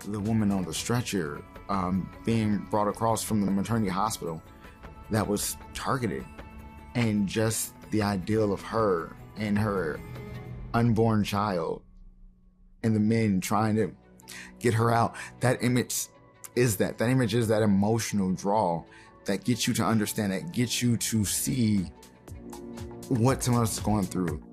the woman on the stretcher being brought across from the maternity hospital that was targeted, and just the ideal of her and her unborn child and the men trying to get her out. That image is that emotional draw that gets you to understand, that gets you to see what someone else is going through.